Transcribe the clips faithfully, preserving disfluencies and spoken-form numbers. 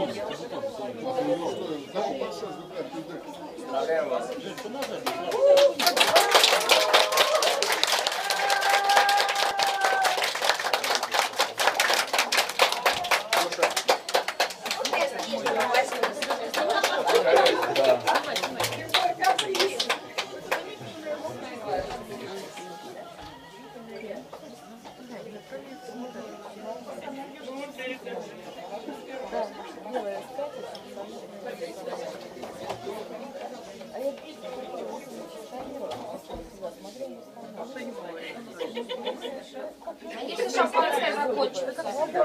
Поздравляем вас. Конечно, шампанское закончится.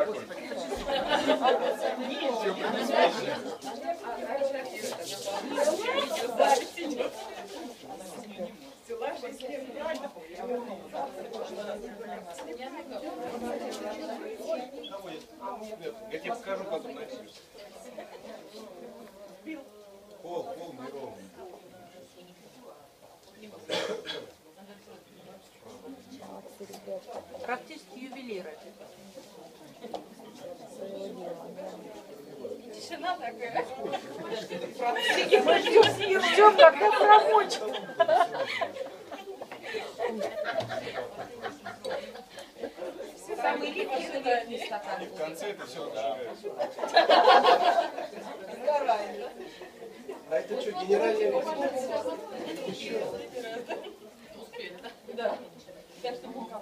Я тебе покажу, как он носишь. Пол, пол неровный. Практически ювелиры. Тишина такая. Ждем, когда промочит. Самый липкий стакан. И в конце это все зажигает. А это что, генеральная репетиция? Успели, да? Да. Так что мы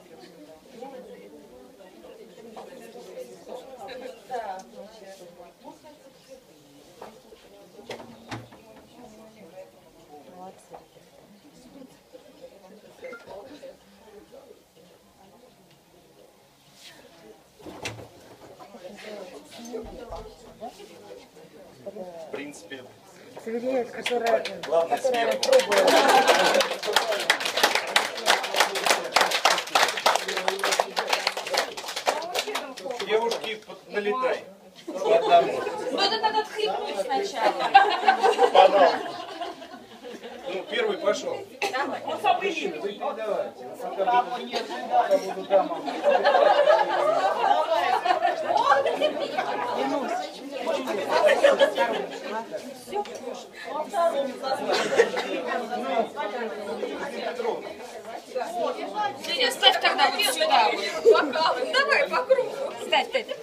В принципе. Свирель, которая, Главное, которая сверху. пробует. Девушки, налетай. По одному. Ну это надо отхлебнуть сначала. Пожалуйста. Ну, первый пошел. Давай. Вы передавайте. Пока буду, пока буду дамам. Женя, ставь тогда вот сюда вот бокалы. Давай по кругу. Ставь, ставь.